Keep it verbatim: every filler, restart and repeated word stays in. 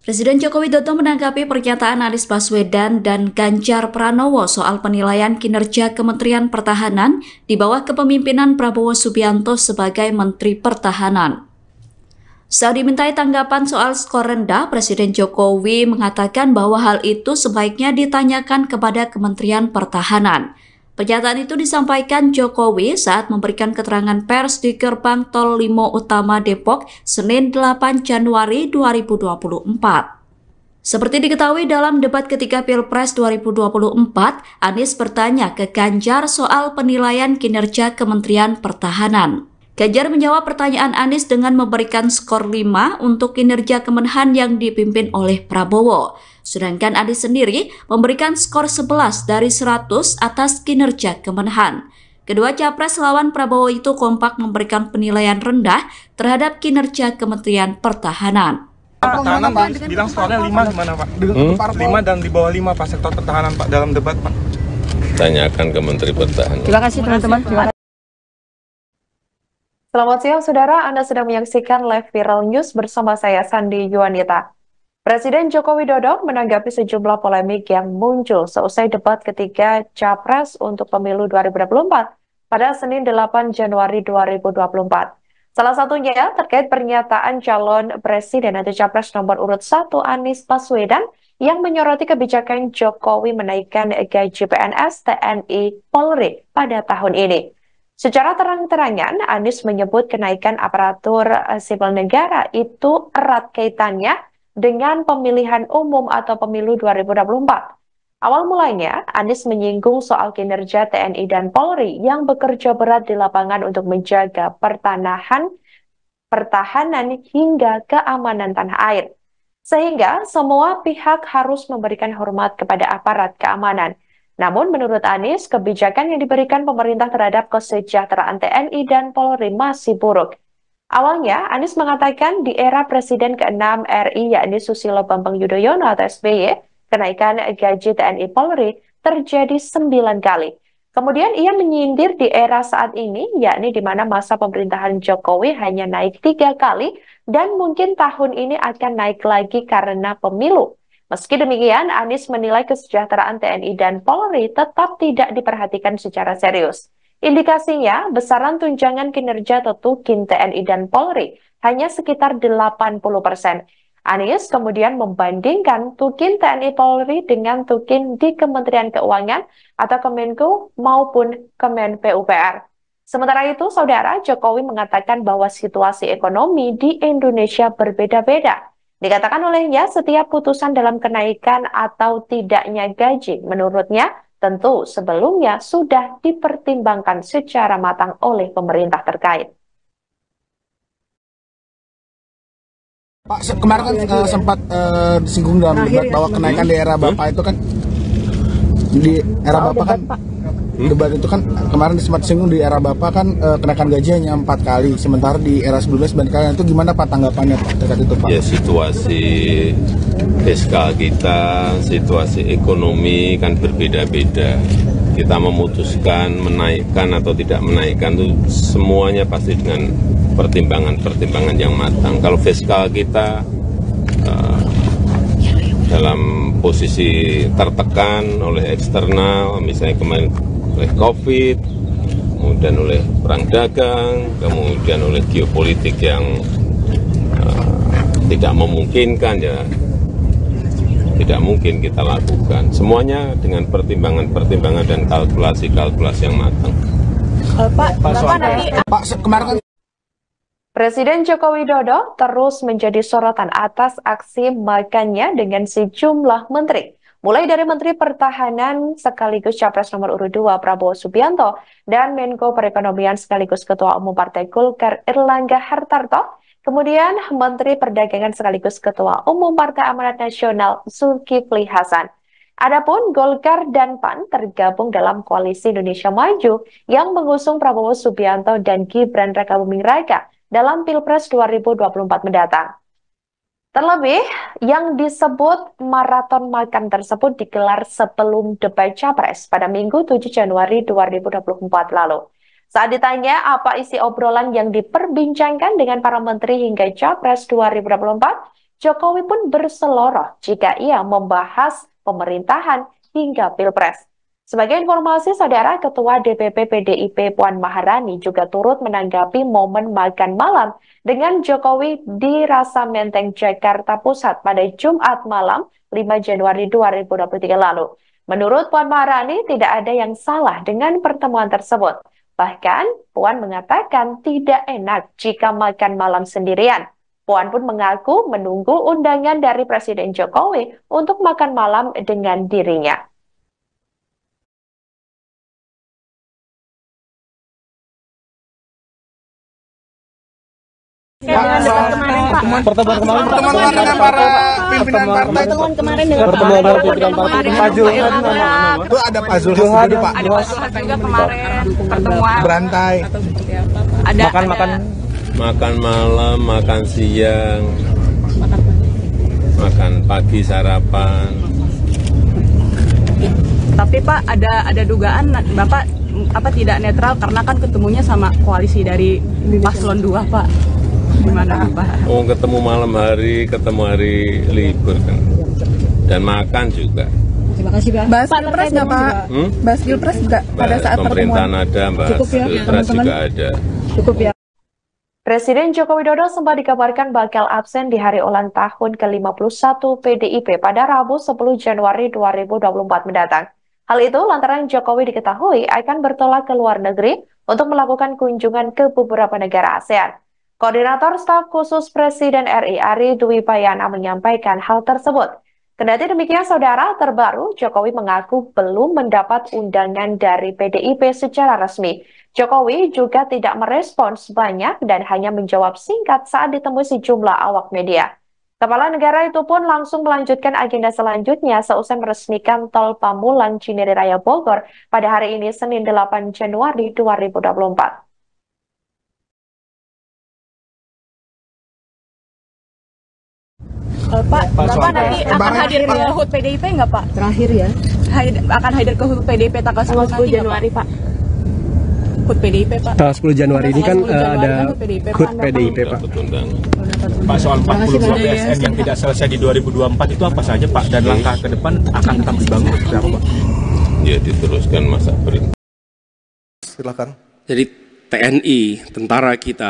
Presiden Joko Widodo menanggapi pernyataan Anies Baswedan dan Ganjar Pranowo soal penilaian kinerja Kementerian Pertahanan di bawah kepemimpinan Prabowo Subianto sebagai Menteri Pertahanan. Saat dimintai tanggapan soal skor rendah, Presiden Jokowi mengatakan bahwa hal itu sebaiknya ditanyakan kepada Kementerian Pertahanan. Pernyataan itu disampaikan Jokowi saat memberikan keterangan pers di Gerbang Tol Limo Utama Depok, Senin delapan Januari dua ribu dua puluh empat. Seperti diketahui dalam debat ketiga Pilpres dua ribu dua puluh empat, Anies bertanya ke Ganjar soal penilaian kinerja Kementerian Pertahanan. Ganjar menjawab pertanyaan Anies dengan memberikan skor lima untuk kinerja Kemenhan yang dipimpin oleh Prabowo. Sedangkan Anies sendiri memberikan skor sebelas dari seratus atas kinerja Kemenhan. Kedua capres lawan Prabowo itu kompak memberikan penilaian rendah terhadap kinerja Kementerian Pertahanan. Pertahanan Pak bilang skornya lima gimana Pak? Hmm? lima dan di bawah lima Pak sektor pertahanan Pak dalam debat Pak. Tanyakan ke Menteri Pertahanan. Terima kasih teman-teman. Selamat siang saudara, Anda sedang menyaksikan live viral news bersama saya Sandi Yuanita. Presiden Joko Widodo menanggapi sejumlah polemik yang muncul seusai debat ketiga Capres untuk pemilu dua ribu dua puluh empat pada Senin delapan Januari dua ribu dua puluh empat. Salah satunya terkait pernyataan calon presiden atau Capres nomor urut satu Anies Baswedan yang menyoroti kebijakan Jokowi menaikkan gaji P N S, T N I, Polri pada tahun ini. Secara terang-terangan, Anies menyebut kenaikan aparatur sipil negara itu erat kaitannya dengan pemilihan umum atau pemilu dua ribu dua puluh empat. Awal mulanya, Anies menyinggung soal kinerja T N I dan Polri yang bekerja berat di lapangan untuk menjaga pertahanan, pertahanan hingga keamanan tanah air. Sehingga semua pihak harus memberikan hormat kepada aparat keamanan. Namun menurut Anies, kebijakan yang diberikan pemerintah terhadap kesejahteraan T N I dan Polri masih buruk. Awalnya, Anies mengatakan di era Presiden keenam R I yakni Susilo Bambang Yudhoyono atau S B Y, kenaikan gaji T N I Polri terjadi sembilan kali. Kemudian ia menyindir di era saat ini, yakni di mana masa pemerintahan Jokowi hanya naik tiga kali dan mungkin tahun ini akan naik lagi karena pemilu. Meski demikian, Anies menilai kesejahteraan T N I dan Polri tetap tidak diperhatikan secara serius. Indikasinya, besaran tunjangan kinerja Tetukin T N I dan Polri hanya sekitar delapan puluh persen. Anies kemudian membandingkan Tukin T N I Polri dengan Tukin di Kementerian Keuangan atau Kemenko maupun Kemen P U P R. Sementara itu, Saudara, Jokowi mengatakan bahwa situasi ekonomi di Indonesia berbeda-beda. Dikatakan olehnya, setiap putusan dalam kenaikan atau tidaknya gaji, menurutnya, tentu sebelumnya sudah dipertimbangkan secara matang oleh pemerintah terkait. Pak, kemarin kan uh, sempat uh, disinggung dalam debat bahwa kenaikan di era Bapak itu kan, di era Bapak kan, debat itu kan kemarin sempat disinggung di era Bapak kan uh, kenaikan gaji hanya empat kali, sementara di era sebelumnya sembilan kali. Itu gimana Pak tanggapannya Pak terkait itu Pak? Ya, situasi fiskal kita, situasi ekonomi kan berbeda-beda. Kita memutuskan menaikkan atau tidak menaikkan itu semuanya pasti dengan pertimbangan-pertimbangan yang matang. Kalau fiskal kita uh, dalam posisi tertekan oleh eksternal, misalnya kemarin oleh COVID, kemudian oleh perang dagang, kemudian oleh geopolitik yang uh, tidak memungkinkan, ya tidak mungkin kita lakukan. Semuanya dengan pertimbangan-pertimbangan dan kalkulasi-kalkulasi yang matang. Pak, Pak, Bapak nanti... Pak, kemarin kan Presiden Joko Widodo terus menjadi sorotan atas aksi makannya dengan sejumlah menteri. Mulai dari Menteri Pertahanan sekaligus Capres nomor urut dua Prabowo Subianto dan Menko Perekonomian sekaligus Ketua Umum Partai Golkar Erlangga Hartarto, kemudian Menteri Perdagangan sekaligus Ketua Umum Partai Amanat Nasional Zulkifli Hasan. Adapun Golkar dan P A N tergabung dalam Koalisi Indonesia Maju yang mengusung Prabowo Subianto dan Gibran Rakabuming Raka dalam Pilpres dua ribu dua puluh empat mendatang. Terlebih, yang disebut maraton makan tersebut digelar sebelum debat Capres pada Minggu tujuh Januari dua ribu dua puluh empat lalu. Saat ditanya apa isi obrolan yang diperbincangkan dengan para menteri hingga Capres dua ribu dua puluh empat, Jokowi pun berseloroh jika ia membahas pemerintahan hingga Pilpres. Sebagai informasi, Saudara, Ketua D P P P D I P Puan Maharani juga turut menanggapi momen makan malam dengan Jokowi di Rasa Menteng, Jakarta Pusat pada Jumat malam lima Januari dua ribu dua puluh tiga lalu. Menurut Puan Maharani, tidak ada yang salah dengan pertemuan tersebut. Bahkan, Puan mengatakan tidak enak jika makan malam sendirian. Puan pun mengaku menunggu undangan dari Presiden Jokowi untuk makan malam dengan dirinya. Pertemuan kemarin, pertemuan dengan para pimpinan partai, pertemuan kemarin dengan pertemuan para pimpinan partai, Pak Zulhas, itu ada Pak Zulhas juga, Pak. Ada Pak Zulhas juga kemarin pertemuan. Berantai. Ada Makan-makan. Makan malam, makan siang, makan pagi sarapan. Tapi Pak, ada ada dugaan Bapak apa tidak netral karena kan ketemunya sama koalisi dari paslon dua, Pak. Gimana Pak? Oh, ketemu malam hari, ketemu hari libur kan. Dan makan juga. Terima kasih Pak. Bahas Pilpres nggak Pak? Hmm? Bahas Pilpres juga pada saat pemerintahan pertemuan. ada, bahas Cukup ya, Pilpres teman-teman? juga ada. Cukup ya. Presiden Joko Widodo sempat dikabarkan bakal absen di hari ulang tahun ke lima puluh satu P D I P pada Rabu sepuluh Januari dua ribu dua puluh empat mendatang. Hal itu lantaran Jokowi diketahui akan bertolak ke luar negeri untuk melakukan kunjungan ke beberapa negara ASEAN. Koordinator Staf Khusus Presiden R I Ari Dwi Payana menyampaikan hal tersebut. Kendati demikian, Saudara, terbaru Jokowi mengaku belum mendapat undangan dari P D I P secara resmi. Jokowi juga tidak merespons banyak dan hanya menjawab singkat saat ditemui sejumlah awak media. Kepala negara itu pun langsung melanjutkan agenda selanjutnya seusai meresmikan Tol Pamulang Cinere Raya Bogor pada hari ini Senin delapan Januari dua ribu dua puluh empat. Uh, Pak, Bapak nanti akan hadir ke H U T P D I P nggak Pak? Terakhir ya. Hadir, akan hadir ke H U T P D I P tanggal sepuluh Januari Pak. H U T P D I P Pak. Tanggal sepuluh Januari ini kan uh, ada H U T P D I P Pak. Pak, soal empat puluh dua P S N yang tidak selesai di dua ribu dua puluh empat itu apa saja Pak? Dan langkah ke depan akan tetap dibangun seperti apa Pak? Ya, diteruskan masa perintah. Silakan. Jadi T N I, tentara kita